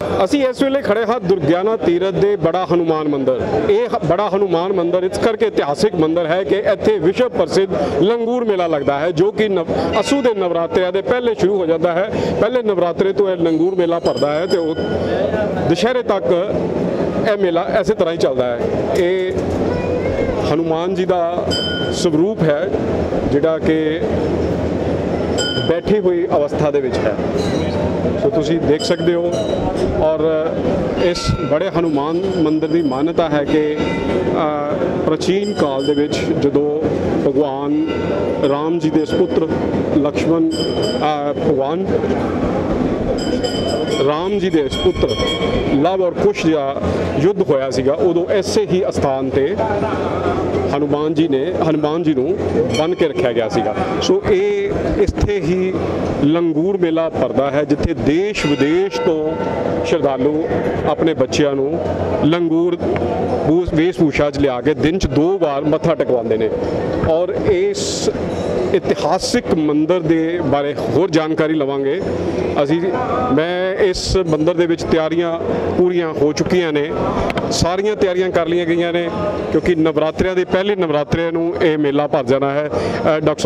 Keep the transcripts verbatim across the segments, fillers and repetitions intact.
ਅਸੀਂ ਇਸ ਵੇਲੇ ਖੜੇ ਹਾਂ ਦੁਰਗਿਆਨਾ ਤੀਰਥ ਦੇ ਬੜਾ ਹਨੂਮਾਨ ਮੰਦਿਰ। ਇਹ ਬੜਾ ਹਨੂਮਾਨ ਮੰਦਿਰ ਇਸ ਕਰਕੇ ਇਤਿਹਾਸਿਕ ਮੰਦਿਰ ਹੈ ਕਿ ਇੱਥੇ ਵਿਸ਼ਵ ਪ੍ਰਸਿੱਧ ਲੰਗੂਰ ਮੇਲਾ ਲੱਗਦਾ ਹੈ, ਜੋ ਕਿ ਅਸੂ ਦੇ ਨਵਰਾਤਰਿਆਂ ਦੇ ਪਹਿਲੇ ਸ਼ੁਰੂ ਹੋ ਜਾਂਦਾ ਹੈ। ਪਹਿਲੇ ਨਵਰਾਤਰੇ ਤੋਂ ਇਹ ਲੰਗੂਰ ਮੇਲਾ ਭਰਦਾ ਹੈ ਤੇ ਉਹ ਦੁਸ਼ਹਿਰੇ ਤੱਕ ਇਹ ਮੇਲਾ ਇਸੇ ਤਰ੍ਹਾਂ ਹੀ ਚੱਲਦਾ ਹੈ। ਇਹ ਹਨੂਮਾਨ ਜੀ ਦਾ ਸਰੂਪ ਹੈ ਜਿਹੜਾ ਕਿ बैठी हुई अवस्था दे विच है, सो तुसी देख सकते हो। और इस बड़े हनुमान मंदिर की मान्यता है कि प्राचीन काल दे विच जदों भगवान राम जी के सुपुत्र लक्ष्मण भगवान राम जी के सुपुत्र लव और कुश का युद्ध होया सीगा, उदों इसे ही स्थान ते हनुमान जी ने हनुमान जी नूं बन के रखा गया सीगा। सो ये इत्थे ही लंगूर मेला भरदा है, जिथे देश विदेश तो श्रद्धालु अपने बच्चों नूं लंगूर वेशभूषा च लिया के दिन च दो बार मत्था टेकवाते हैं। और इस इतिहासिक मंदिर के बारे होर जानकारी लवांगे असी। मैं इस मंदिर दे विच तैयारियां पूरियां हो चुकियां ने, सारियां तैयारियां कर लिया गई ने, क्योंकि नवरात्रियां दे पहले नवरात्रे नूं ये मेला भर जाना है। डॉक्टर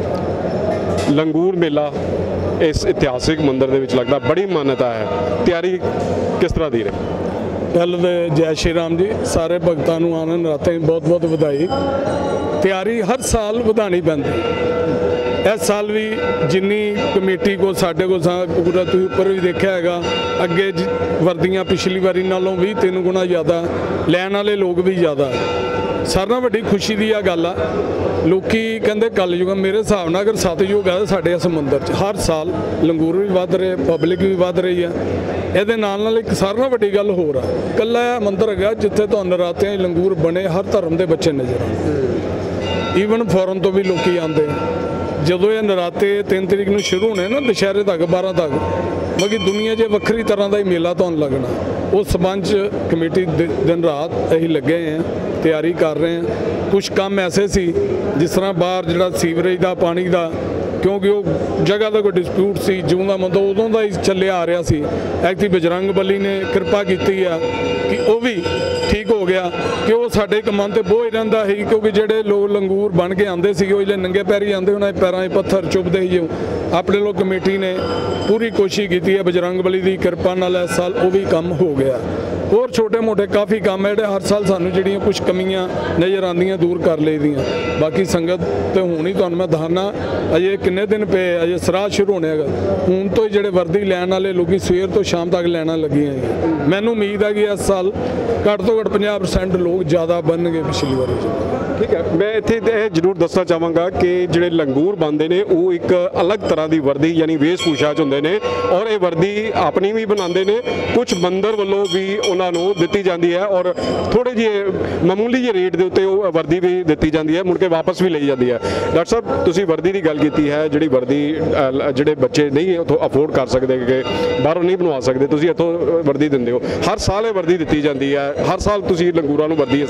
साहब, लंगूर मेला इस इतिहासिक मंदिर दे विच लगदा, बड़ी मान्यता है, तैयारी किस तरह दी रही? पहले तो जय श्री राम जी, सारे भगतां नूं आनंद नराते बहुत बहुत बधाई। तैयारी हर साल वधानी पैंदी, इस साल भी जिन्नी कमेटी को साढ़े को पूरा तुसीं उपर भी देखा है, अगे वर्दियां पिछली बारी नालों भी तीन गुणा ज़्यादा, लैन वाले लोग भी ज़्यादा। सारे नाल वड्डी खुशी की गल आ। लोकी कहते कल युग, मेरे हिसाब नाल अगर सतयुग है साढ़े इस मंदिर च हर साल लंगूर भी वध रहे, पब्लिक भी वध रही है। ये नाल नाल एक सारे नाल वड्डी गल होर आ, कल्ला मंदिर है जिथे तो नराते लंगूर बने, हर धर्म के बच्चे नज़र आते, ईवन फॉरन तो भी लोग आते। जदों ये नराते तीन तरीक नूं शुरू होने ना दशहरे तक बारह तक, मतलब दुनिया च वक्री तरह का ही मेला तुहानूं लगना। उस संबंध कमेटी दिन रात असीं लगे हैं, तैयारी कर रहे हैं। कुछ काम ऐसे सी जिस तरह बाहर जिहड़ा सीवरेज का पानी का, क्योंकि वो जगह का कोई डिस्प्यूट सी जूं का मतलब उदों का ही चलिया आ रहा सी। एक्चुअली बजरंग बली ने कृपा की है कि वो भी ठीक हो गया, कि वो साडे कमान ते बोझ रहिंदा ही, क्योंकि जिहड़े लोग लंगूर बन के आंदे सी, वो नंगे पैरी आंदे, उन्हें पैरां पत्थर चुभदे ही। अपने लोग कमेटी ने पूरी कोशिश की है, बजरंग बली की कृपा नाल इस साल वो भी काम हो गया। और छोटे मोटे काफ़ी काम है हर साल सानू जिहड़ियां कुछ कमियां नज़र आंदियां दूर कर लईदियां। बाकी संगत तो हुण ही तुहानूं मैं दसना, अजे किन्ने दिन पे अजे सराह शुरू होने हूँ तो जिहड़े वर्दी लैन वाले लोग सवेर तो शाम तक लैना लगियां। मैनूं उम्मीद है कि इस साल घट तो घट पचास परसेंट लोग ज़्यादा बनणगे पिछली बारी। ठीक है, मैं इत्थे जरूर दसना चाहांगा कि जिहड़े लंगूर बनते हैं वो एक अलग तरह की वर्दी यानी वेशभूषा च हुंदे ने, और ये वर्दी अपनी भी बनाते हैं, कुछ मंदिर वालों भी उन्होंने दिती जाती है, और थोड़े जी मामूली जे रेट के उत्ते वर्दी भी दिती जाती है, मुड़ के वापस भी ली जाती है। डॉक्टर साहब, तुसीं वर्दी की गल की है, जिहड़ी वर्दी जिहड़े बच्चे नहीं उतों अफोर्ड कर सकते, बाहरों नहीं बनवा सकते, तुसीं इत्थों वर्दी दिंदे हो, हर साल ये वर्दी दिती जाती है, हर साल तुसीं लंगूरां नूं वर्दी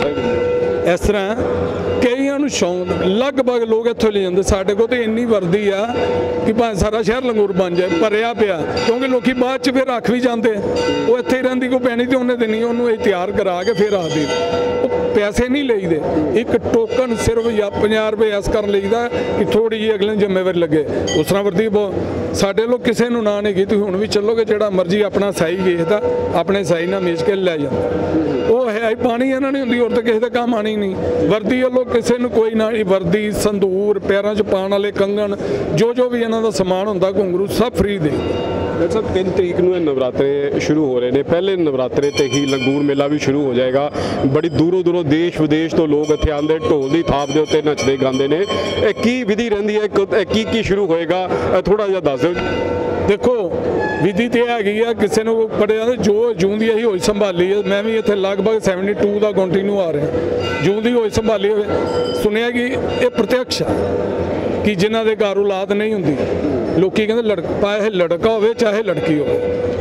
इस तरह कईयां नूं शौक लगभग लोग इत्थों ले जाते। साढ़े को तो इन्नी वर्दी आ कि भावें सारा शहर लंगूर बन जाए, भरिया पिया, क्योंकि लोग बाद च फिर रख भी जाते, वो इत्थे रहिंदी कोई पैनी तो उन्हें देनी, उन्होंने तैयार करा के फिर आखदी। पैसे नहीं लईदे, एक टोकन सिर्फ या पचास रुपये इस कर लईदा कि थोड़ी जी अगले जिम्मेवारी लगे। उस तरह वर्दी बहुत साढ़े लोग किसी नूं ना नहीं की, हुण भी चलोगे जिहड़ा मर्जी अपना साई वेखदा अपने साई नाल मेज के लै जांदा, वो है पानी इन्हां नहीं हुंदी, और तो किसी का काम आनी नहीं। वर्दी वालों किसी नूं कोई ना, वर्दी संदूर पैरों च पाउण वाले कंगन जो जो भी इन्हां दा समान हुंदा घुंघरू सब फ्री दे। डॉक्टर साहब, तीन तरीक नूं नवरात्रे शुरू हो रहे हैं, पहले नवरात्रे ते ही लंगूर मेला भी शुरू हो जाएगा। बड़ी दूरों दूरों देश विदेश तो लोग इत्थे आंदे, ढोल की थाप के उत्ते नचदे गांदे ने। की विधि रहिंदी है, की की शुरू होएगा, थोड़ा जिहा दस दिओ। देखो विधि तो हैगी आ, किसी ने पढ़िया जो जूं दी असीं होई संभाली है, मैं भी इत्थे लगभग सैवनटी टू का कंटिन्यू आ रहा, जूं दी होई संभाली होवे। सुनिया कि ये प्रत्यक्ष है कि जिन्हां दे घर औलाद नहीं हुंदी, लोकी कहंदे लड़का चाहे लड़का होवे चाहे लड़की होवे,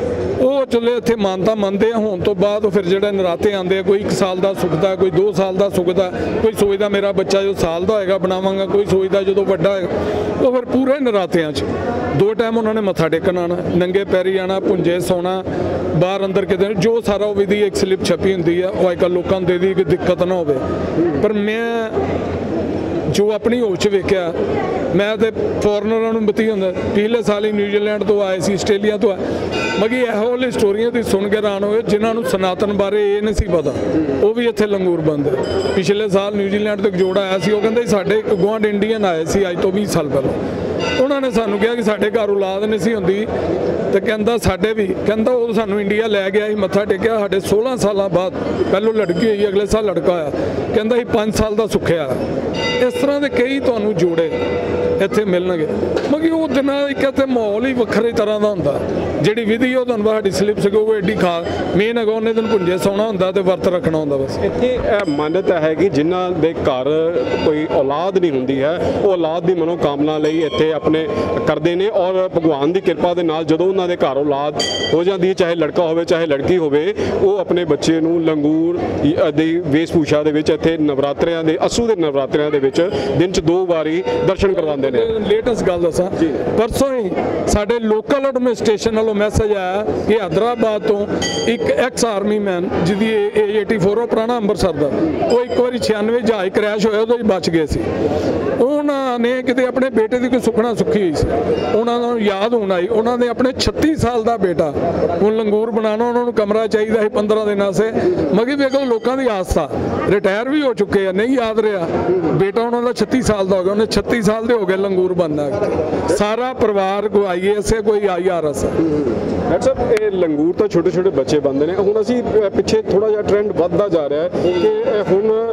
वो चले इत्थे मानता मनते हैं। होने तो बाद फिर जिहड़े नराते आते, कोई एक साल का सुखदा, कोई दो साल का सुखदा, कोई सोचदा मेरा बच्चा जो साल का होएगा बनावांगा, कोई सोचदा जो वड्डा होएगा, वो फिर पूरे नरातियां च ਦੋ ਟਾਈਮ ਉਹਨਾਂ ਨੇ ਮੱਥਾ ਟੇਕਣ ਆਉਣਾ, ਨੰਗੇ ਪੈਰੀ ਆਉਣਾ, ਭੁੰਜੇ ਸੌਣਾ, ਬਾਹਰ ਅੰਦਰ ਕਿਤੇ ਜੋ ਸਾਰਾ ਉਹ ਵਿਧੀ ਇੱਕ ਸਲਿੱਪ ਛਪੀ ਹੁੰਦੀ ਆ, ਉਹ ਅੱਜ ਕੱਲ੍ਹ ਲੋਕਾਂ ਨੂੰ ਦੇ ਦੀ ਕਿ ਦਿੱਕਤ ਨਾ ਹੋਵੇ। ਪਰ ਮੈਂ ਜੋ ਆਪਣੀ ਹੋਸ਼ ਵੇਖਿਆ, ਮੈਂ ਤੇ ਫੋਰਨਰਾਂ ਨੂੰ ਬਤੀ ਹੁੰਦਾ, ਪਿਛਲੇ ਸਾਲ ਹੀ ਨਿਊਜ਼ੀਲੈਂਡ ਤੋਂ ਆਏ ਸੀ, ਆਸਟ੍ਰੇਲੀਆ ਤੋਂ ਆਏ, ਮਗੀ ਇਹੋ ਜਿਹੀ ਸਟੋਰੀਆਂ ਦੀ ਸੁਣ ਕੇ ਹੈਰਾਨ ਹੋਏ ਜਿਨ੍ਹਾਂ ਨੂੰ ਸਨਾਤਨ ਬਾਰੇ ਇਹ ਨਹੀਂ ਸੀ ਪਤਾ, ਉਹ ਵੀ ਇੱਥੇ ਲੰਗੂਰ ਬੰਦ। ਪਿਛਲੇ ਸਾਲ ਨਿਊਜ਼ੀਲੈਂਡ ਤੋਂ ਇੱਕ ਜੋੜਾ ਆਇਆ ਸੀ, ਉਹ ਕਹਿੰਦੇ ਸਾਡੇ ਗੁਆਂਢ ਇੰਡੀਅਨ ਆਏ ਸੀ ਅੱਜ ਤੋਂ ਵੀਹ ਸਾਲ ਪਹਿਲਾਂ, ਉਹਨਾਂ ਨੇ ਸਾਨੂੰ ਕਿਹਾ ਕਿ ਸਾਡੇ ਘਰ ਔਲਾਦ ਨਹੀਂ ਸੀ ਹੁੰਦੀ, ਤੇ ਕਹਿੰਦਾ ਸਾਡੇ ਵੀ, ਕਹਿੰਦਾ ਉਹ ਸਾਨੂੰ ਇੰਡੀਆ ਲੈ ਗਿਆ ਸੀ, ਮੱਥਾ ਟੇਕਿਆ, ਸਾਡੇ ਸੋਲਾਂ ਸਾਲਾਂ ਬਾਅਦ ਪਹਿਲੋਂ ਲੜਕੀ ਹੋਈ, ਅਗਲੇ ਸਾਲ ਲੜਕਾ ਹੋਇਆ, ਕਹਿੰਦਾ ਸੀ ਪੰਜ ਸਾਲ ਦਾ ਸੁੱਖਿਆ। ਇਸ ਤਰ੍ਹਾਂ ਦੇ ਕਈ ਤੁਹਾਨੂੰ ਜੋੜੇ ਇੱਥੇ ਮਿਲਣਗੇ, ਮਗੀ ਉਹ ਦਿਨਾਂ ਇੱਕ ਇੱਥੇ ਮਾਹੌਲ ਹੀ ਵੱਖਰੇ ਤਰ੍ਹਾਂ ਦਾ ਹੁੰਦਾ, ਜਿਹੜੀ ਵਿਧੀ ਉਹ ਤੁਹਾਨੂੰ ਸਾਡੀ ਸਲਿੱਪ ਸੀ ਉਹ ਐਡੀ ਖਾ ਮੇਨ ਹੈਗਾ, ਉਹਨੇ ਦਿਨ ਭੁੰਜੇ ਸੌਣਾ ਹੁੰਦਾ ਤੇ ਵਰਤ ਰੱਖਣਾ ਹੁੰਦਾ। ਬਸ ਇੱਥੇ ਇਹ ਮਾਨਤਾ ਹੈ ਕਿ ਜਿਨ੍ਹਾਂ ਦੇ ਘਰ ਕੋਈ ਔਲਾਦ ਨਹੀਂ ਹੁੰਦੀ ਹੈ, ਉਹ ਔਲਾਦ ਦੀ ਮਨੋਕਾਮਨਾ ਲਈ ਇੱਥੇ ਆਪਣੇ ਕਰਦੇ ਨੇ, ਔਰ ਭਗਵਾਨ ਦੀ ਕਿਰਪਾ ਦੇ ਨਾਲ ਜਦੋਂ ਉਹਨਾਂ ਦੇ ਘਰ ਔਲਾਦ ਹੋ ਜਾਂਦੀ ਹੈ, ਚਾਹੇ ਲੜਕਾ ਹੋਵੇ ਚਾਹੇ ਲੜਕੀ ਹੋਵੇ, ਉਹ ਆਪਣੇ ਬੱਚੇ ਨੂੰ ਲੰਗੂਰ ਦੀ ਵੇਸ਼ਭੂਸ਼ਾ ਦੇ ਵਿੱਚ ਇੱਥੇ ਨਵਰਾਤਰਿਆਂ ਦੇ ਅਸੂ ਦੇ ਨਵਰਾਤਰਿਆਂ ਦੇ ਵਿੱਚ ਦਿਨ 'ਚ ਦੋ ਵਾਰੀ ਦਰਸ਼ਨ ਕਰਵਾਉਂਦੇ ਨੇ। ਲੇਟੈਸਟ ਗੱਲ ਦੱਸਾਂ, ਪਰਸੋਂ ਹੀ ਸਾਡੇ ਲੋਕਲ ਐਡਮਿਨਿਸਟ੍ਰੇਸ਼ਨ ਵੱਲੋਂ ਮੈਸੇਜ ਆਇਆ ਕਿ ਹੈਦਰਾਬਾਦ ਤੋਂ ਇੱਕ ਐਕਸ ਆਰਮੀ ਮੈਨ ਜਿਹਦੀ ਏਜ ਚੌਰਾਸੀ ਉਹ ਪੁਰਾਣਾ ਅੰਮ੍ਰਿਤਸਰ ਦਾ, ਉਹ ਇੱਕ ਵਾਰੀ ਛਿਆਨਵੇਂ ਜਹਾਜ਼ ਕ੍ਰੈਸ਼ ਹੋਇਆ, ਉਹਦੇ 'ਚ ਬਚ ਗਏ ਸੀ। ਉਹਨਾਂ ਨੇ ਕਿਤੇ ਆਪਣੇ ਬੇਟੇ ਦੀ ਕੋਈ ਸੁਖਣਾ ਸੁੱਖੀ ਹੋਈ ਸੀ, ਉਹਨਾਂ ਨੂੰ ਯਾਦ ਹੋਣ ਆਈ, ਉਹਨਾਂ ਨੇ ਆਪਣੇ ਛੱਤੀ ਸਾਲ ਦਾ ਬੇਟਾ ਹੁਣ ਲੰਗੂਰ ਬਣਾਉਣਾ, ਉਹਨਾਂ ਨੂੰ ਕਮਰਾ ਚਾਹੀਦਾ ਸੀ ਪੰਦਰਾਂ ਦਿਨਾਂ ਸੇ, ਮਗੀ ਵੇਖੋ ਲੋਕਾਂ ਦੀ ਆਸਥਾ, ਰਿਟਾਇਰ ਵੀ ਹੋ ਚੁੱਕੇ ਆ, ਨਹੀਂ ਯਾਦ ਰਿਹਾ, ਬੇਟਾ ਉਹਨਾਂ ਦਾ ਛੱਤੀ ਸਾਲ ਦਾ ਹੋ ਗਿਆ, ਉਹਨੇ ਛੱਤੀ ਸਾਲ ਦੇ ਹੋ ਗਏ ਲੰਗੂਰ ਬਣਨਾ, ਸਾਰਾ ਪਰਿਵਾਰ ਕੋਈ ਆਈ ਏ ਐਸ ਕੋਈ ਆਈ ਆਰ ਐਸ। ਡਾਕਟਰ ਸਾਹਿਬ, ਇਹ ਲੰਗੂਰ ਤਾਂ ਛੋਟੇ ਛੋਟੇ ਬੱਚੇ ਬਣਦੇ ਨੇ, ਹੁਣ ਅਸੀਂ ਪਿੱਛੇ ਥੋੜਾ ਜਿਹਾ ਟ੍ਰੈਂਡ ਵੱਧਦਾ ਜਾ ਰਿਹਾ ਹੈ ਕਿ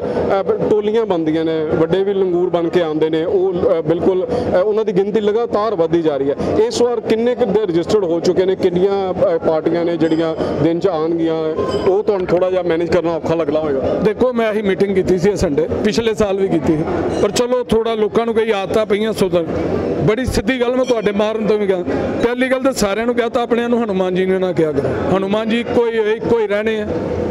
ਹੁਣ ਟੋਲੀਆਂ ਬਣਦੀਆਂ ਨੇ, ਵੱਡੇ ਵੀ ਲੰਗੂਰ ਬਣ ਕੇ ਆਉਂਦੇ ਨੇ, ਉਹ ਬਿਲਕੁਲ ਉਹਨਾਂ ਦੀ ਗਿਣਤੀ ਲਗਾਤਾਰ ਵੱਧਦੀ ਜਾ ਰਹੀ ਹੈ। ਇਸ ਵਾਰ ਕਿੰਨੇ ਕੁ ਰਜਿਸਟਰਡ ਹੋ ਚੁੱਕੇ ਨੇ, ਕਿੰਨੀਆਂ ਪਾਰਟੀਆਂ ਨੇ ਜਿਹੜੀਆਂ ਦਿਨ 'ਚ ਆਉਣਗੀਆਂ, ਉਹ ਤੁਹਾਨੂੰ ਥੋੜਾ ਜਿਹਾ ਮੈਨੇਜ ਕਰਨਾ ਔਖਾ ਲੱਗਦਾ ਹੋਵੇਗਾ? ਦੇਖੋ, ਮੈਂ ਇਹੀ ਮੀਟਿੰਗ ਕੀਤੀ ਸੀ ਸੰਡੇ, ਪਿਛਲੇ ਸਾਲ ਵੀ ਕੀਤੀ ਸੀ, ਪਰ ਚਲੋ ਥੋੜਾ ਲੋਕਾਂ ਨੂੰ ਕਈ ਆਦਤਾਂ ਪਈਆਂ ਸੁਧਰ। ਬੜੀ ਸਿੱਧੀ ਗੱਲ ਮੈਂ ਤੁਹਾਡੇ ਮਾਰਨ ਤੋਂ ਵੀ ਕਹਾਂ, ਪਹਿਲੀ ਗੱਲ ਤਾਂ ਸਾਰਿਆਂ ਨੂੰ ਕਹਤਾ ਆਪਣਿਆਂ ਨੂੰ ਹਨੂੰਮਾਨ ਜੀ ਨੇ ਨਾ ਕਿਹਾ ਕਰੋ, ਹਨੂੰਮਾਨ ਜੀ ਇੱਕੋ ਹੀ ਇੱਕੋ ਹੀ ਰਹਿਣੇ ਆ,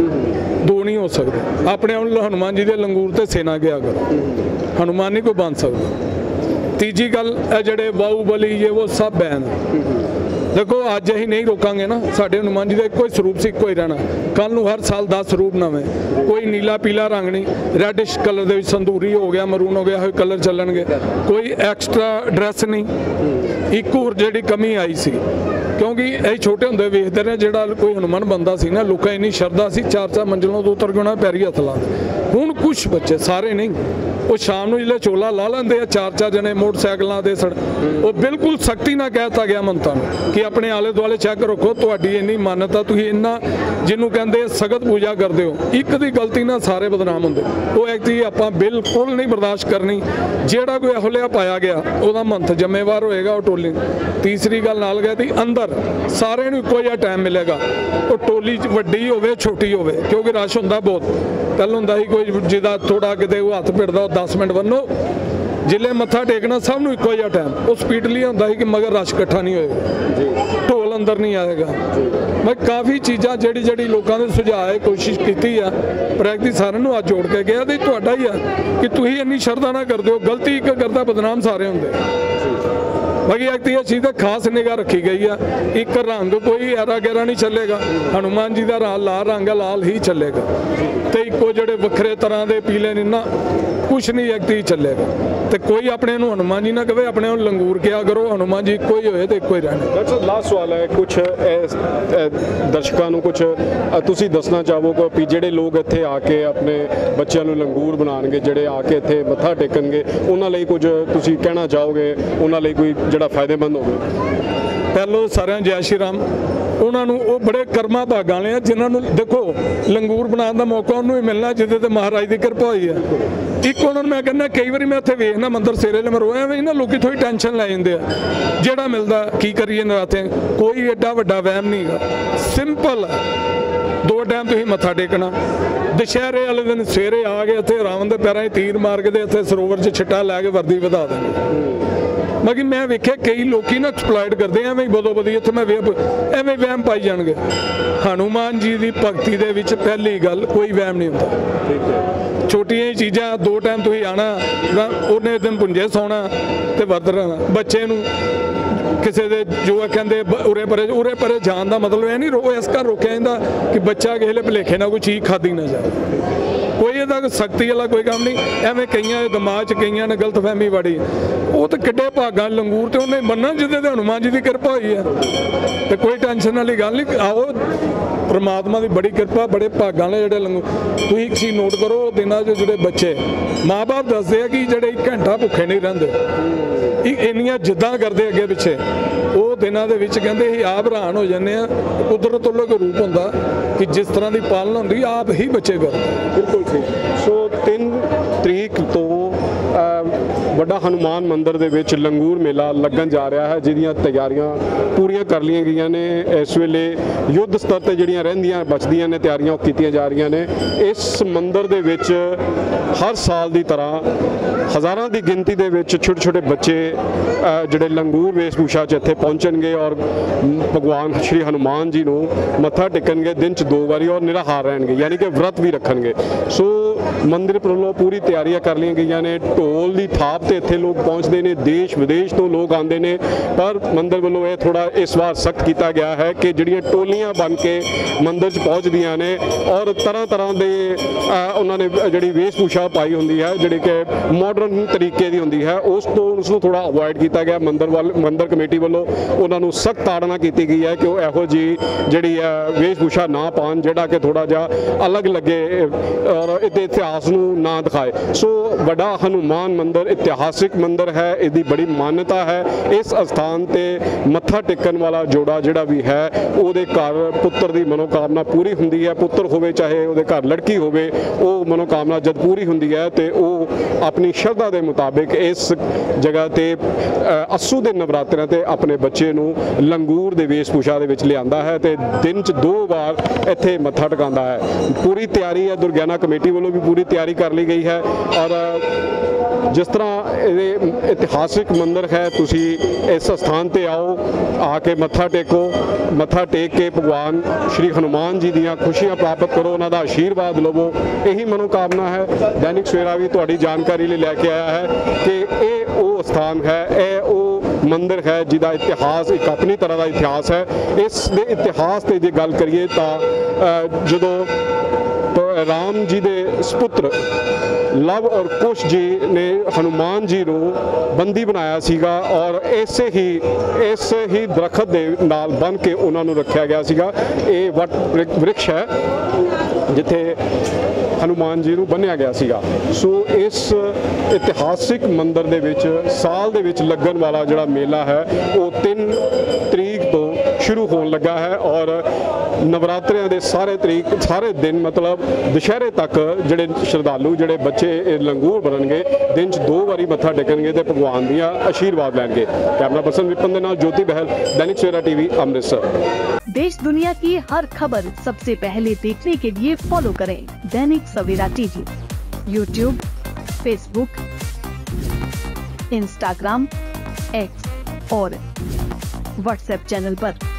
ਦੋ ਨਹੀਂ ਹੋ ਸਕਦੇ। ਆਪਣੇ ਆਪ ਨੂੰ ਹਨੂੰਮਾਨ ਜੀ ਦੇ ਲੰਗੂਰ ਤੇ ਸੇਨਾ ਕਿਹਾ ਕਰੋ, ਹਨੂੰਮਾਨ ਨਹੀਂ ਕੋਈ ਬਣ ਸਕਦਾ। ਤੀਜੀ ਗੱਲ, ਇਹ ਜਿਹੜੇ ਬਾਹੂਬਲੀ ਇਹ ਉਹ ਸਭ ਬੈਨ। ਦੇਖੋ, ਅੱਜ ਅਸੀਂ ਨਹੀਂ ਰੋਕਾਂਗੇ ਨਾ, ਸਾਡੇ ਹਨੂੰਮਾਨ ਜੀ ਦਾ ਇੱਕੋ ਹੀ ਸਰੂਪ ਸੀ, ਇੱਕੋ ਹੀ ਰਹਿਣਾ। ਕੱਲ ਨੂੰ ਹਰ ਸਾਲ ਦਸ ਸਰੂਪ ਨਵੇਂ, ਕੋਈ ਨੀਲਾ ਪੀਲਾ ਰੰਗ ਨਹੀਂ, ਰੈਡਿਸ਼ ਕਲਰ ਦੇ ਵਿੱਚ ਸੰਦੂਰੀ ਹੋ ਗਿਆ, ਮਰੂਨ ਹੋ ਗਿਆ, ਹੋਏ ਕਲਰ ਚੱਲਣਗੇ, ਕੋਈ ਐਕਸਟਰਾ ਡਰੈਸ ਨਹੀਂ। ਇੱਕ ਹੋਰ ਜਿਹੜੀ ਕਮੀ ਆਈ ਸੀ, ਕਿਉਂਕਿ ਇਹ ਛੋਟੇ ਹੁੰਦੇ ਵੇਖਦੇ ਨੇ, ਜਿਹੜਾ ਕੋਈ ਹਨੂੰਮਾਨ ਬੰਦਾ ਸੀ ਨਾ, ਲੋਕਾਂ ਇੰਨੀ ਸ਼ਰਧਾ ਸੀ, ਚਾਰ ਚਾਰ ਮੰਜ਼ਿਲਾਂ ਤੋਂ ਉਤਰ ਕੇ ਉਹਨਾਂ ਪੈਰੀ ਹੱਥ ਲਾਉਂਦੇ। ਹੁਣ ਕੁਛ ਬੱਚੇ, ਸਾਰੇ ਨਹੀਂ, ਉਹ ਸ਼ਾਮ ਨੂੰ ਜਿਹੜੇ ਚੋਲਾ ਲਾ ਲੈਂਦੇ ਆ, ਚਾਰ ਚਾਰ ਜਣੇ ਮੋਟਰਸਾਈਕਲਾਂ ਦੇ ਸੜ, ਉਹ ਬਿਲਕੁਲ ਸਖਤੀ ਨਾਲ ਕਹਿ ਦਿੱਤਾ ਗਿਆ ਮੰਤਾਂ ਨੂੰ ਕਿ ਆਪਣੇ ਆਲੇ ਦੁਆਲੇ ਚੈੱਕ ਰੱਖੋ, ਤੁਹਾਡੀ ਇੰਨੀ ਮਾਨਤਾ, ਤੁਸੀਂ ਇੰਨਾ ਜਿਹਨੂੰ ਕਹਿੰਦੇ ਸਖਤ ਪੂਜਾ ਕਰਦੇ ਹੋ, ਇੱਕ ਦੀ ਗਲਤੀ ਨਾਲ ਸਾਰੇ ਬਦਨਾਮ ਹੁੰਦੇ। ਉਹ ਐਕਟੀ ਆਪਾਂ ਬਿਲਕੁਲ ਨਹੀਂ ਬਰਦਾਸ਼ਤ ਕਰਨੀ, ਜਿਹੜਾ ਕੋਈ ਇਹੋ ਜਿਹਾ ਪਾਇਆ ਗਿਆ ਉਹਦਾ ਮੰਤ ਜ਼ਿੰਮੇਵਾਰ ਹੋਏਗਾ ਉਹ ਟੋਲੀ। ਤੀਸਰੀ ਗੱਲ ਨਾਲ ਗਿਆ ਦੀ ਅੰਦਰ ਸਾਰਿਆਂ ਨੂੰ ਇੱਕੋ ਜਿਹਾ ਟਾਈਮ ਮਿਲੇਗਾ, ਉਹ ਟੋਲੀ ਵੱਡੀ ਹੋਵੇ ਛੋਟੀ ਹੋਵੇ, ਕਿਉਂਕਿ ਰਸ਼ ਹੁੰਦਾ ਬਹੁਤ। ਪਹਿਲਾਂ ਹੁੰਦਾ ਸੀ ਕੋਈ ਜਿਹਦਾ ਥੋੜਾ ਕਿਤੇ ਉਹ ਹੱਥ ਭਿੜਦਾ ਉਹ ਦਸ ਮਿੰਟ ਬੰਨੋ, ਜ਼ਿਲ੍ਹੇ ਮੱਥਾ ਟੇਕਣਾ ਸਭ ਨੂੰ ਇੱਕੋ ਜਿਹਾ ਟਾਈਮ, ਉਹ ਸਪੀਡਲੀ ਹੁੰਦਾ ਸੀ ਕਿ ਮਗਰ ਰਸ਼ ਇਕੱਠਾ ਨਹੀਂ ਹੋਏਗਾ, ਢੋਲ ਅੰਦਰ ਨਹੀਂ ਆਏਗਾ। ਮੈਂ ਕਾਫੀ ਚੀਜ਼ਾਂ ਜਿਹੜੀ ਜਿਹੜੀ ਲੋਕਾਂ ਦੇ ਸੁਝਾਅ ਹੈ ਕੋਸ਼ਿਸ਼ ਕੀਤੀ ਆ, ਪ੍ਰੈਕਟਿਸ ਸਾਰਿਆਂ ਨੂੰ ਅੱਜ ਜੋੜ ਕੇ ਗਿਆ ਤੇ ਤੁਹਾਡਾ ਹੀ ਆ ਕਿ ਤੁਸੀਂ ਇੰਨੀ ਸ਼ਰਧਾ ਨਾ ਕਰਦੇ ਹੋ, ਗਲਤੀ ਇੱਕ ਕਰਦਾ ਬਦਨਾਮ ਸਾਰੇ ਹੁੰਦੇ। ਬਾਕੀ ਇੱਕ ਇਹ ਚੀਜ਼ ਤੇ ਖਾਸ ਨਿਗਾਹ ਰੱਖੀ ਗਈ ਆ, ਇੱਕ ਰੰਗ ਕੋਈ ਐਰਾ ਗੈਰਾ ਨਹੀਂ ਚੱਲੇਗਾ, ਹਨੂੰਮਾਨ ਜੀ ਦਾ ਲਾਲ ਰੰਗ ਲਾਲ ਹੀ ਚੱਲੇਗਾ, ਤੇ ਇੱਕੋ ਜਿਹੜੇ ਵੱਖਰੇ ਤਰ੍ਹਾਂ ਦੇ ਪੀਲੇ ਨੇ ਨਾ, ਕੁਛ ਨਹੀਂ ਇੱਕ ਹੀ ਚੱਲੇਗਾ। ਤੇ ਕੋਈ ਆਪਣੇ ਨੂੰ ਹਨੂੰਮਾਨ ਜੀ ਨਾ ਕਹੇ, ਆਪਣੇ ਨੂੰ ਲੰਗੂਰ ਕਿਹਾ ਕਰੋ, ਹਨੂੰਮਾਨ ਜੀ ਇੱਕੋ ਹੀ ਹੋਏ ਤੇ ਇੱਕੋ ਹੀ ਰਹਿਣਾ। ਡਾਕਟਰ ਲਾਸਟ ਸਵਾਲ ਹੈ, ਕੁਛ ਦਰਸ਼ਕਾਂ ਨੂੰ ਕੁਛ ਤੁਸੀਂ ਦੱਸਣਾ ਚਾਹੋ ਕਿ ਜਿਹੜੇ ਲੋਕ ਇੱਥੇ ਆ ਕੇ ਆਪਣੇ ਬੱਚਿਆਂ ਨੂੰ ਲੰਗੂਰ ਬਣਾਉਣਗੇ, ਜਿਹੜੇ ਆ ਕੇ ਇੱਥੇ ਮੱਥਾ ਟੇਕਣਗੇ, ਉਹਨਾਂ ਲਈ ਕੁਝ ਤੁਸੀਂ ਕਹਿਣਾ ਚਾਹੋਗੇ, ਉਹਨਾਂ ਲਈ ਕੋਈ ਜਿਹੜਾ ਫਾਇਦੇਮੰਦ ਹੋਵੇ? ਪਹਿਲੋਂ ਸਾਰਿਆਂ ਜੈ ਸ਼੍ਰੀ ਰਾਮ। ਉਹਨਾਂ ਨੂੰ ਉਹ ਬੜੇ ਕਰਮਾਂ ਭਾਗਾਂ ਵਾਲੇ ਆ ਜਿਨ੍ਹਾਂ ਨੂੰ ਦੇਖੋ ਲੰਗੂਰ ਬਣਾਉਣ ਦਾ ਮੌਕਾ ਉਹਨੂੰ ਹੀ ਮਿਲਣਾ ਜਿਹਦੇ ਤੇ ਮਹਾਰਾਜ ਦੀ ਕਿਰਪਾ ਹੋਈ ਹੈ। ਇੱਕ ਉਹਨਾਂ ਨੂੰ ਮੈਂ ਕਹਿੰਦਾ, ਕਈ ਵਾਰੀ ਮੈਂ ਇੱਥੇ ਵੇਖਣਾ ਮੰਦਰ ਸੇਰੇ ਲੈ ਮਰੋਇਆ ਐਵੇਂ ਨਾ ਲੋਕੀ ਥੋੜੀ ਟੈਨਸ਼ਨ ਲੈ ਜਾਂਦੇ ਆ, ਜਿਹੜਾ ਮਿਲਦਾ ਕੀ ਕਰੀਏ ਨਰਾਤੇ, ਕੋਈ ਐਡਾ ਵੱਡਾ ਵਹਿਮ ਨਹੀਂ ਗਾ, ਸਿੰਪਲ ਦੋ ਟਾਈਮ ਤੁਸੀਂ ਮੱਥਾ ਟੇਕਣਾ। ਦੁਸ਼ਹਿਰੇ ਵਾਲੇ ਦਿਨ ਸਵੇਰੇ ਆ ਕੇ ਇੱਥੇ ਰਾਵਣ ਦੇ ਪੈਰਾਂ 'ਚ ਤੀਰ ਮਾਰ ਕੇ ਤੇ ਇੱਥੇ ਸਰੋਵਰ 'ਚ ਛਿੱਟਾ ਲੈ ਕੇ ਵਰਦੀ ਵਧਾ ਦੇਣੀ। ਬਾਕੀ ਮੈਂ ਵੇਖਿਆ ਕਈ ਲੋਕੀ ਨਾ ਐਕਸਪਲੋਇਟ ਕਰਦੇ ਐਵੇਂ ਹੀ ਬਦੋ ਬਦੀ, ਇੱਥੇ ਮੈਂ ਐਵੇਂ ਵਹਿਮ ਪਾਈ ਜਾਣਗੇ। ਹਨੂੰਮਾਨ ਜੀ ਦੀ ਭਗਤੀ ਦੇ ਵਿੱਚ ਪਹਿਲੀ ਗੱਲ ਕੋਈ ਵਹਿਮ ਨਹੀਂ ਹੁੰਦਾ, ਛੋਟੀਆਂ ਚੀਜ਼ਾਂ, ਦੋ ਟਾਈਮ ਤੁਸੀਂ ਆਣਾ, ਉਹਨੇ ਦਿਨ ਪੁੰਜੇ ਸੌਣਾ ਤੇ ਵਰਤ ਰਹਿਣਾ। ਬੱਚੇ ਨੂੰ ਕਿਸੇ ਦੇ ਜੋ ਕਹਿੰਦੇ ਬ- ਉਰੇ ਪਰੇ ਉਰੇ ਪਰੇ ਜਾਣ ਦਾ ਮਤਲਬ ਇਹ ਨਹੀਂ ਰੋ ਇਸ ਕਰ ਰੋਕਿਆ ਜਾਂਦਾ ਕਿ ਬੱਚਾ ਕਿਸੇ ਵੇਲੇ ਭੁਲੇਖੇ ਨਾਲ ਕੋਈ ਚੀਜ਼ ਖਾਧੀ ਨਾ ਜਾਏ। ਕੋਈ ਇਹਦਾ ਸਖਤੀ ਵਾਲਾ ਕੋਈ ਕੰਮ ਨਹੀਂ। ਐਵੇਂ ਕਈਆਂ ਦੇ ਦਿਮਾਗ 'ਚ ਕਈਆਂ ਨੇ ਗਲਤਫਹਿਮੀ ਵੜੀ। ਉਹ ਤਾਂ ਕਿੱਡੇ ਭਾਗਾਂ ਲੰਗੂਰ ਤੇ ਉਹਨੇ ਮੰਨਣ ਜਿਹਦੇ ਤੇ ਹਨੂੰਮਾਨ ਜੀ ਦੀ ਕਿਰਪਾ ਹੋਈ ਹੈ, ਤੇ ਕੋਈ ਟੈਨਸ਼ਨ ਵਾਲੀ ਗੱਲ ਨਹੀਂ। ਆਓ ਪ੍ਰਮਾਤਮਾ ਦੀ ਬੜੀ ਕਿਰਪਾ, ਬੜੇ ਭਾਗਾਂ ਨੇ ਜਿਹੜੇ ਲੰਗੂਰ। ਤੁਸੀਂ ਇੱਕ ਚੀਜ਼ ਨੋਟ ਕਰੋ, ਉਹ ਦਿਨਾਂ 'ਚ ਜਿਹੜੇ ਬੱਚੇ ਮਾਂ-ਬਾਪ ਦੱਸਦੇ ਆ ਕਿ ਜਿਹੜੇ ਇੱਕ ਘੰਟਾ ਭੁੱਖੇ ਨਹੀਂ ਰਹਿੰਦੇ, ਇਹ ਇੰਨੀਆਂ ਜਿੱਦਾਂ ਕਰਦੇ ਅੱਗੇ ਪਿੱਛੇ, ਉਹ ਦਿਨਾਂ ਦੇ ਵਿੱਚ ਕਹਿੰਦੇ ਅਸੀਂ ਆਪ ਹੈਰਾਨ ਹੋ ਜਾਂਦੇ ਆ। ਕੁਦਰਤ ਵੱਲੋਂ ਕੋਈ ਰੂਪ ਹੁੰਦਾ ਕਿ ਜਿਸ ਤਰ੍ਹਾਂ ਦੀ ਪਾਲਣਾ ਹੁੰਦੀ ਆਪ ਹੀ ਬੱਚੇ ਕਰਦੇ। ਬਿਲਕੁਲ ਠੀਕ। ਸੋ ਤਿੰਨ ਤਰੀਕ ਤੋਂ ਵੱਡਾ ਹਨੂਮਾਨ ਮੰਦਿਰ ਦੇ ਵਿੱਚ ਲੰਗੂਰ ਮੇਲਾ ਲੱਗਣ ਜਾ ਰਿਹਾ ਹੈ, ਜਿਹਦੀਆਂ ਤਿਆਰੀਆਂ ਪੂਰੀਆਂ ਕਰ ਲਈਆਂ ਗਈਆਂ ਨੇ। ਇਸ ਵੇਲੇ ਯੁੱਧ ਸਤਰ ਤੇ ਜਿਹੜੀਆਂ ਰਹਿੰਦੀਆਂ ਬਚਦੀਆਂ ਨੇ ਤਿਆਰੀਆਂ ਉਹ ਕੀਤੀਆਂ ਜਾ ਰਹੀਆਂ ਨੇ। ਇਸ ਮੰਦਿਰ ਦੇ ਵਿੱਚ ਹਰ ਸਾਲ ਦੀ ਤਰ੍ਹਾਂ ਹਜ਼ਾਰਾਂ ਦੀ ਗਿਣਤੀ ਦੇ ਵਿੱਚ ਛੋਟੇ ਛੋਟੇ ਬੱਚੇ ਜਿਹੜੇ ਲੰਗੂਰ ਵੇਸ਼ਭੂਸ਼ਾ 'ਚ ਇੱਥੇ ਪਹੁੰਚਣਗੇ ਔਰ ਭਗਵਾਨ ਸ਼੍ਰੀ ਹਨੂਮਾਨ ਜੀ ਨੂੰ ਮੱਥਾ ਟੇਕਣਗੇ ਦਿਨ 'ਚ ਦੋ ਵਾਰੀ, ਔਰ ਨਿਰਾਹਾਰ ਰਹਿਣਗੇ, ਯਾਨੀ ਕਿ ਵਰਤ ਵੀ ਰੱਖਣਗੇ। ਸੋ ਮੰਦਿਰ ਵੱਲੋਂ ਪੂਰੀ ਤਿਆਰੀਆਂ ਕਰ ਲਈਆਂ ਗਈਆਂ ਨੇ। ਢੋਲ ਦੀ ਥਾਪ ਤੇ ਇੱਥੇ ਲੋਕ ਪਹੁੰਚਦੇ ਨੇ, ਦੇਸ਼ ਵਿਦੇਸ਼ ਤੋਂ ਲੋਕ ਆਉਂਦੇ ਨੇ। ਪਰ ਮੰਦਿਰ ਵੱਲੋਂ ਇਹ ਥੋੜਾ ਇਸ ਵਾਰ ਸਖਤ ਕੀਤਾ ਗਿਆ ਹੈ ਕਿ ਜਿਹੜੀਆਂ ਟੋਲੀਆਂ ਬਣ ਕੇ ਮੰਦਿਰ 'ਚ ਪਹੁੰਚਦੀਆਂ ਨੇ ਔਰ ਤਰ੍ਹਾਂ ਤਰ੍ਹਾਂ ਦੇ ਉਹਨਾਂ ਨੇ ਜਿਹੜੀ ਵੇਸ਼ਭੂਸ਼ਾ ਪਾਈ ਹੁੰਦੀ ਹੈ, ਜਿਹੜੀ ਕਿ ਮਾਡਰਨ ਤਰੀਕੇ ਦੀ ਹੁੰਦੀ ਹੈ, ਉਸ ਤੋਂ ਉਸ ਨੂੰ ਥੋੜਾ ਅਵੋਇਡ ਕੀਤਾ ਗਿਆ। ਮੰਦਿਰ ਵੱਲ ਮੰਦਿਰ ਕਮੇਟੀ ਵੱਲੋਂ ਉਹਨਾਂ ਨੂੰ ਸਖਤ ਤਾੜਨਾ ਕੀਤੀ ਗਈ ਹੈ ਕਿ ਉਹ ਇਹੋ ਜਿਹੀ ਜਿਹੜੀ ਹੈ ਵੇਸ਼ਭੂਸ਼ਾ ਨਾ ਪਾਉਣ ਜਿਹੜਾ ਕਿ ਥੋੜਾ ਜਿਹਾ ਅਲੱਗ ਲੱਗੇ ਔਰ ਇਹਦੇ ਇਤਿਹਾਸ ਨੂੰ ਨਾ ਦਿਖਾਏ। ਸੋ ਵੱਡਾ ਹਨੂਮਾਨ ਮੰਦਿਰ ਇਤਿਹਾਸਿਕ ਮੰਦਿਰ ਹੈ, ਇਹਦੀ ਬੜੀ ਮਾਨਤਾ ਹੈ। ਇਸ ਅਸਥਾਨ ਤੇ ਮੱਥਾ ਟੇਕਣ ਵਾਲਾ ਜੋੜਾ ਜਿਹੜਾ ਵੀ ਹੈ ਉਹਦੇ ਘਰ ਪੁੱਤਰ ਦੀ ਮਨੋਕਾਮਨਾ ਪੂਰੀ ਹੁੰਦੀ ਹੈ। ਪੁੱਤਰ ਹੋਵੇ ਚਾਹੇ ਉਹਦੇ ਘਰ ਲੜਕੀ ਹੋਵੇ, ਉਹ ਮਨੋਕਾਮਨਾ ਜਦ ਪੂਰੀ ਹੁੰਦੀ ਹੈ ਤੇ ਉਹ ਆਪਣੀ ਸ਼ਰਧਾ ਦੇ ਮੁਤਾਬਿਕ ਇਸ ਜਗ੍ਹਾ ਤੇ ਅੱਸੂ ਦੇ ਨਵਰਾਤਰਿਆਂ ਤੇ ਆਪਣੇ ਬੱਚੇ ਨੂੰ ਲੰਗੂਰ ਦੇ ਵੇਸ਼ਭੂਸ਼ਾ ਦੇ ਵਿੱਚ ਲਿਆਂਦਾ ਹੈ ਤੇ ਦਿਨ 'ਚ ਦੋ ਵਾਰ ਇੱਥੇ ਮੱਥਾ ਟਿਕਾਉਂਦਾ ਹੈ। ਪੂਰੀ ਤਿਆਰੀ ਹੈ, ਦੁਰਗਿਆਨਾ ਕਮੇਟੀ ਵੱਲੋਂ ਵੀ ਪੂਰੀ ਤਿਆਰੀ ਕਰ ਲਈ ਗਈ ਹੈ। ਔਰ ਜਿਸ ਤਰ੍ਹਾਂ ਇਹ ਇਤਿਹਾਸਿਕ ਮੰਦਿਰ ਹੈ, ਤੁਸੀਂ ਇਸ ਸਥਾਨ ਤੇ ਆਓ, ਆ ਕੇ ਮੱਥਾ ਟੇਕੋ, ਮੱਥਾ ਟੇਕ ਕੇ ਭਗਵਾਨ ਸ਼੍ਰੀ ਹਨੂਮਾਨ ਜੀ ਦੀਆਂ ਖੁਸ਼ੀਆਂ ਪ੍ਰਾਪਤ ਕਰੋ, ਉਹਨਾਂ ਦਾ ਆਸ਼ੀਰਵਾਦ ਲਵੋ, ਇਹੀ ਮਨੋਕਾਮਨਾ ਹੈ। ਦੈਨਿਕ ਸਵੇਰਾ ਵੀ ਤੁਹਾਡੀ ਜਾਣਕਾਰੀ ਲਈ ਲੈ ਕੇ ਆਇਆ ਹੈ ਕਿ ਇਹ ਉਹ ਸਥਾਨ ਹੈ, ਇਹ ਉਹ ਮੰਦਿਰ ਹੈ ਜਿਹਦਾ ਇਤਿਹਾਸ ਇੱਕ ਆਪਣੀ ਤਰ੍ਹਾਂ ਦਾ ਇਤਿਹਾਸ ਹੈ। ਇਸ ਦੇ ਇਤਿਹਾਸ ਤੇ ਜੇ ਗੱਲ ਕਰੀਏ ਤਾਂ ਜਦੋਂ ਰਾਮ ਜੀ ਦੇ ਸੁਪੁੱਤਰ ਲਵ ਔਰ ਕੁਸ਼ ਜੀ ਨੇ ਹਨੂਮਾਨ ਜੀ ਨੂੰ ਬੰਦੀ ਬਣਾਇਆ ਸੀਗਾ ਔਰ ਇਸੇ ਹੀ ਇਸ ਹੀ ਦਰਖਤ ਦੇ ਨਾਲ ਬੰਨ ਕੇ ਉਹਨਾਂ ਨੂੰ ਰੱਖਿਆ ਗਿਆ ਸੀਗਾ। ਇਹ ਵਟ ਵ੍ਰਿਕਸ਼ ਹੈ ਜਿੱਥੇ ਹਨੂਮਾਨ ਜੀ ਨੂੰ ਬੰਨਿਆ ਗਿਆ ਸੀਗਾ। ਸੋ ਇਸ ਇਤਿਹਾਸਿਕ ਮੰਦਿਰ ਦੇ ਵਿੱਚ ਸਾਲ ਦੇ ਵਿੱਚ ਲੱਗਣ ਵਾਲਾ ਜਿਹੜਾ ਮੇਲਾ ਹੈ ਉਹ ਤਿੰਨ ਤਰੀਕ ਤੋਂ ਸ਼ੁਰੂ ਹੋਣ ਲੱਗਾ ਹੈ ਔਰ ਨਵਰਾਤਰਿਆਂ ਦੇ ਸਾਰੇ ਤਰੀਕ ਸਾਰੇ ਦਿਨ ਮਤਲਬ ਦੁਸ਼ਹਿਰੇ ਤੱਕ ਜਿਹੜੇ ਸ਼ਰਧਾਲੂ ਜਿਹੜੇ ਬੱਚੇ ਇਹ ਲੰਗੂਰ ਬਣਨਗੇ, ਦਿਨ 'ਚ ਦੋ ਵਾਰੀ ਮੱਥਾ ਟੇਕਣਗੇ ਤੇ ਭਗਵਾਨ ਦੀਆਂ ਆਸ਼ੀਰਵਾਦ ਲੈਣਗੇ। कैमरा पर्सन विपिन के नाम ज्योति बहल, दैनिक सवेरा टीवी, अमृतसर। देश दुनिया की हर खबर सबसे पहले देखने के लिए फॉलो करें Dainik Savera TV, YouTube, Facebook, Instagram, X और व्हाट्सएप चैनल पर।